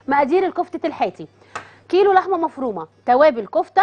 مقادير الكفته الحاتي: كيلو لحمه مفرومه، توابل كفته.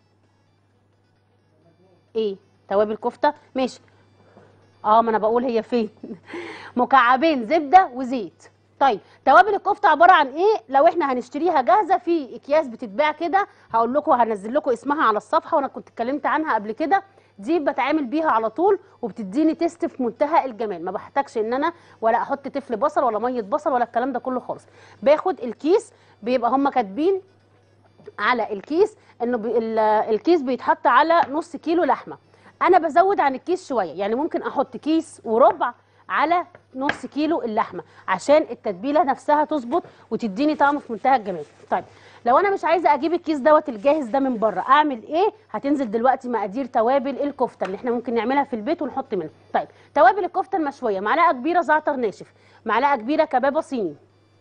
ايه توابل كفته؟ ماشي. ما انا بقول هي فين. مكعبين زبده وزيت. طيب توابل الكفته عباره عن ايه؟ لو احنا هنشتريها جاهزه في اكياس بتتباع كده، هقول لكم هنزل لكم اسمها على الصفحه، وانا كنت اتكلمت عنها قبل كده. دي بتعامل بيها على طول وبتديني تيست في منتهى الجمال، ما بحتاجش ان انا ولا احط تفل بصل ولا ميه بصل ولا الكلام ده كله خالص. باخد الكيس، بيبقى هم كاتبين على الكيس انه الكيس بيتحط على نص كيلو لحمه. انا بزود عن الكيس شويه، يعني ممكن احط كيس وربع على نص كيلو اللحمه عشان التتبيله نفسها تظبط وتديني طعم في منتهى الجمال. طيب لو انا مش عايزه اجيب الكيس دوت الجاهز ده من بره، اعمل ايه؟ هتنزل دلوقتي مقادير توابل الكفته اللي احنا ممكن نعملها في البيت ونحط منها. طيب توابل الكفته المشويه: معلقه كبيره زعتر ناشف، معلقه كبيره كبابه صيني،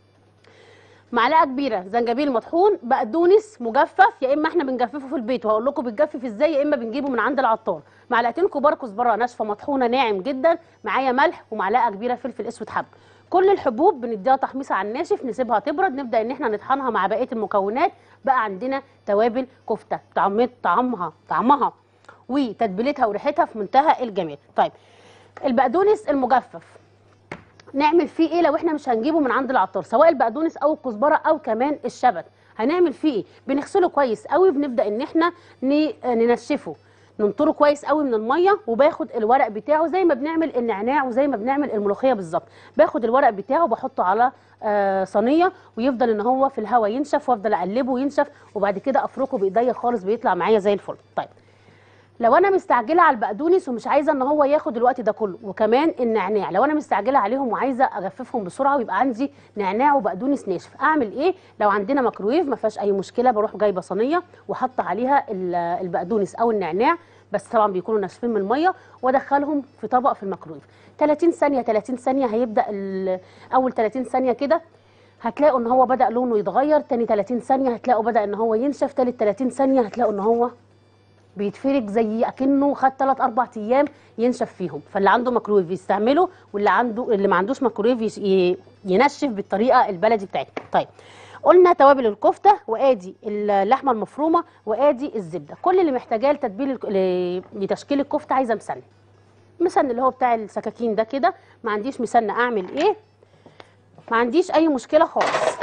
معلقه كبيره زنجبيل مطحون، بقدونس مجفف يا اما احنا بنجففه في البيت وهقول لكم بتجفف ازاي، يا اما بنجيبه من عند العطار، معلقتين كبار كزبره ناشفه مطحونه ناعم جدا، معايا ملح، ومعلقه كبيره فلفل اسود حب. كل الحبوب بنديها تحميصه على الناشف، نسيبها تبرد، نبدا ان احنا نطحنها مع بقيه المكونات. بقى عندنا توابل كفته طعمها وتتبيلتها وريحتها في منتهى الجمال. طيب البقدونس المجفف نعمل فيه ايه لو احنا مش هنجيبه من عند العطار، سواء البقدونس او الكزبره او كمان الشبت؟ هنعمل فيه ايه؟ بنغسله كويس قوي، بنبدا ان احنا ننشفه، ننطره كويس قوي من الميه، وباخد الورق بتاعه زي ما بنعمل النعناع وزي ما بنعمل الملوخيه بالظبط. باخد الورق بتاعه بحطه على صينيه، ويفضل ان هو في الهواء ينشف، وافضل اقلبه وينشف، وبعد كده افركه بايديا خالص، بيطلع معايا زي الفل. طيب لو انا مستعجله على البقدونس ومش عايزه ان هو ياخد الوقت ده كله، وكمان النعناع لو انا مستعجله عليهم وعايزه اجففهم بسرعه ويبقى عندي نعناع وبقدونس ناشف، اعمل ايه؟ لو عندنا ميكرويف ما فيهاش اي مشكله، بروح جايبه صينيه وحاطه عليها البقدونس او النعناع، بس طبعا بيكونوا ناشفين من الميه، وادخلهم في طبق في الميكرويف 30 ثانيه. 30 ثانيه هيبدا اول 30 ثانيه كده هتلاقوا ان هو بدا لونه يتغير، تاني 30 ثانيه هتلاقوا بدا ان هو ينشف، تالت 30 ثانيه هتلاقوا ان هو بيتفرج زي اكنه خد 3 4 ايام ينشف فيهم. فاللي عنده ميكرويف يستعمله، اللي ما عندوش ميكرويف ينشف بالطريقه البلدي بتاعتنا. طيب قلنا توابل الكفته، وادي اللحمه المفرومه، وادي الزبده. كل اللي محتاجاه لتشكيل الكفته عايزه مسن اللي هو بتاع السكاكين ده كده. ما عنديش مسن، اعمل ايه؟ ما عنديش اي مشكله خالص.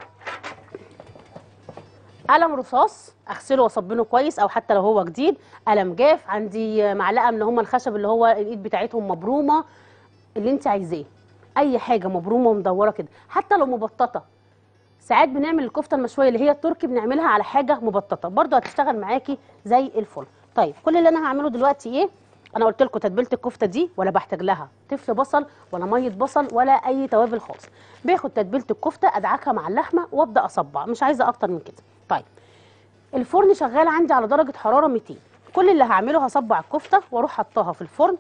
قلم رصاص اغسله واصبنه كويس، او حتى لو هو جديد قلم جاف. عندي معلقه من هم الخشب اللي هو الايد بتاعتهم مبرومه، اللي انت عايزاه، اي حاجه مبرومه ومدوره كده، حتى لو مبططه. ساعات بنعمل الكفته المشويه اللي هي التركي بنعملها على حاجه مبططه برضه هتشتغل معاكي زي الفل. طيب كل اللي انا هعمله دلوقتي ايه؟ انا قلت لكم تتبيله الكفته دي ولا بحتاج لها تفل بصل ولا ميه بصل ولا اي توابل خالص. باخد تتبيله الكفته ادعكها مع اللحمه وابدا اصبع، مش عايزه اكتر من كده. طيب الفرن شغال عندي على درجه حراره 200. كل اللي هعمله هصبع الكفته واروح حطاها في الفرن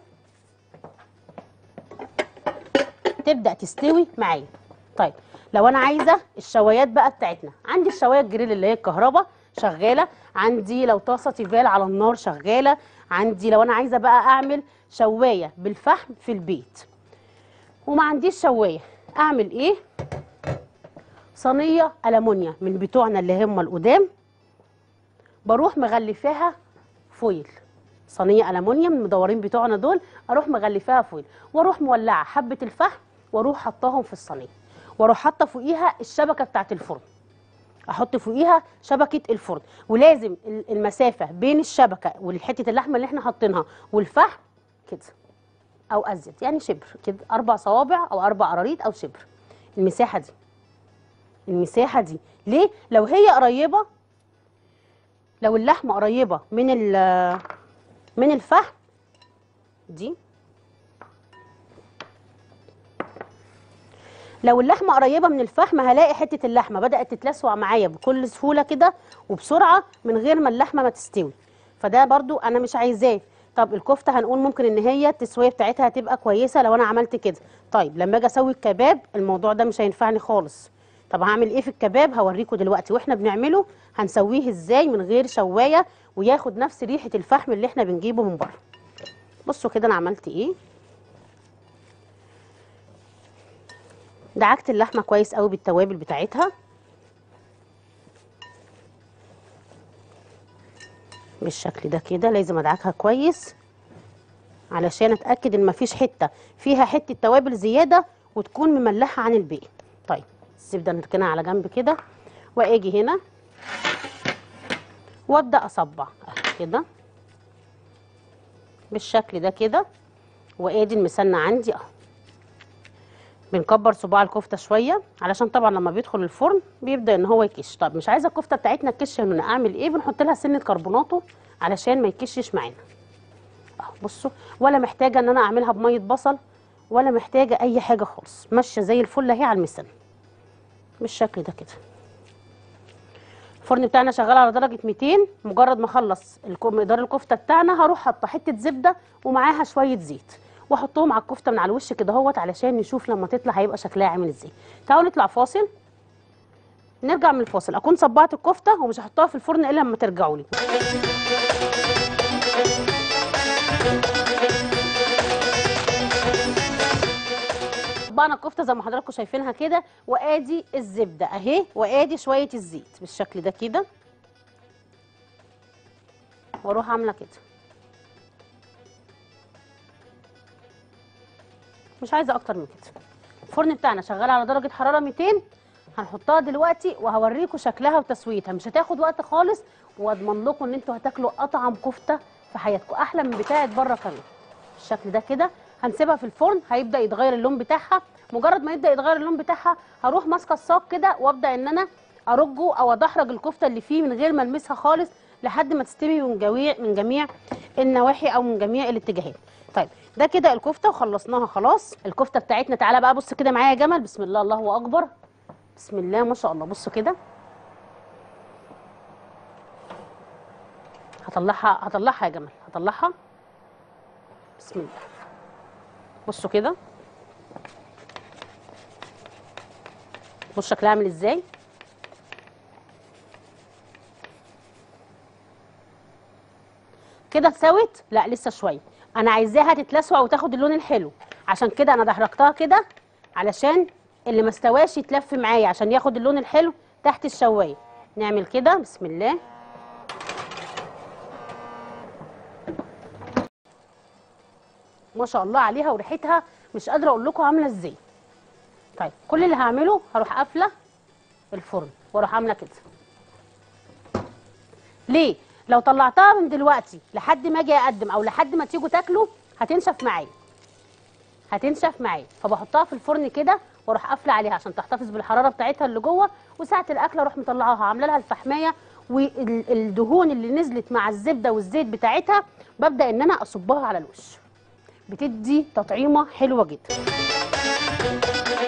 تبدا تستوي معايا. طيب لو انا عايزه الشوايات بقى بتاعتنا، عندي الشوايه الجريل اللي هي الكهرباء شغاله، عندي لو طاسه تيفال على النار شغاله، عندي لو انا عايزه بقى اعمل شوايه بالفحم في البيت وما عنديش شوايه، اعمل ايه؟ صينيه المونيا من بتوعنا اللي هم القدام، بروح مغلفاها فويل. صينيه المونيا من المدورين بتوعنا دول، اروح مغلفاها فويل، واروح مولعه حبه الفحم، واروح حطاهم في الصينيه، واروح حاطه فوقيها الشبكه بتاعت الفرن، احط فوقيها شبكه الفرن، ولازم المسافه بين الشبكه والحته اللحمه اللي احنا حاطينها والفحم كده او ازيد، يعني شبر كده، 4 صوابع او 4 قراريط او شبر. المساحه دي، المساحه دي ليه؟ لو هي قريبه، لو اللحمه قريبه من الفحم دي، لو اللحمه قريبه من الفحم هلاقي حته اللحمه بدات تتلسع معايا بكل سهوله كده وبسرعه من غير ما اللحمه ما تستوي، فده برضو انا مش عايزاه. طب الكفته هنقول ممكن ان هي التسويه بتاعتها هتبقى كويسه لو انا عملت كده. طيب لما اجي اسوي الكباب الموضوع ده مش هينفعني خالص. طب هعمل ايه في الكباب؟ هوريكم دلوقتي واحنا بنعمله هنسويه ازاي من غير شوايه وياخد نفس ريحه الفحم اللي احنا بنجيبه من بره. بصوا كده انا عملت ايه. دعكت اللحمه كويس قوي بالتوابل بتاعتها، بالشكل ده كده. لازم ادعكها كويس علشان اتاكد ان مفيش حته فيها حته توابل زياده وتكون مملحه عن الباقي. طيب الزبده نركنها على جنب كده، واجي هنا وابدا اصبع كده بالشكل ده كده. وادي المسنه عندي اهو. بنكبر صباع الكفته شويه علشان طبعا لما بيدخل الفرن بيبدا ان هو يكش. طب مش عايزه الكفته بتاعتنا تكش، هنا اعمل ايه؟ بنحط لها سنه كربوناتو علشان ما يكشش معانا اهو. بصوا، ولا محتاجه ان انا اعملها بميه بصل ولا محتاجه اي حاجه خالص، ماشيه زي الفل اهي على المسن بالشكل ده كده. الفرن بتاعنا شغال على درجه 200. مجرد ما اخلص مقدار الكفته بتاعنا هروح حاطه حته زبده ومعاها شويه زيت واحطهم على الكفته من على الوش كده اهوت علشان نشوف لما تطلع هيبقى شكلها عامل ازاي. تعالوا نطلع فاصل. نرجع من الفاصل اكون صبعت الكفته ومش هحطها في الفرن الا لما ترجعوا لي. صبعنا الكفته زي ما حضراتكم شايفينها كده، وادي الزبده اهي، وادي شويه الزيت بالشكل ده كده، واروح عامله كده. مش عايزه اكتر من كده. الفرن بتاعنا شغال على درجه حراره 200. هنحطها دلوقتي وهوريكم شكلها وتسويتها، مش هتاخد وقت خالص، واضمن لكم ان انتوا هتاكلوا اطعم كفته في حياتكم، احلى من بتاعه بره كمان. بالشكل ده كده هنسيبها في الفرن، هيبدا يتغير اللون بتاعها. مجرد ما يبدا يتغير اللون بتاعها هروح ماسكه الصاج كده وابدا ان انا ارجه او ادحرج الكفته اللي فيه من غير ما المسها خالص لحد ما تستوي من جميع النواحي او من جميع الاتجاهات. طيب ده كده الكفته وخلصناها خلاص. الكفته بتاعتنا تعالى بقى بص كده معايا يا جمل. بسم الله، الله اكبر، بسم الله ما شاء الله. بصوا كده، هطلعها يا جمل، هطلعها. بسم الله. بصوا كده، بص شكلها عامل ازاي. كده اتسوت؟ لا لسه شويه، انا عايزاها تتلسع وتاخد اللون الحلو. عشان كده انا دحرجتها كده علشان اللي ما استواش يتلف معايا عشان ياخد اللون الحلو تحت الشوايه. نعمل كده بسم الله. ما شاء الله عليها وريحتها مش قادره اقول لكم عامله ازاي. طيب كل اللي هعمله هروح قافله الفرن واروح عامله كده. ليه؟ لو طلعتها من دلوقتي لحد ما اجي اقدم او لحد ما تيجوا تاكلوا هتنشف معايا، هتنشف معايا. فبحطها في الفرن كده واروح قافله عليها عشان تحتفظ بالحراره بتاعتها اللي جوه، وساعه الاكل اروح مطلعاها عامله لها الفحمايه، والدهون اللي نزلت مع الزبده والزيت بتاعتها ببدا ان انا اصبها على الوش، بتدي تطعيمه حلوه جدا.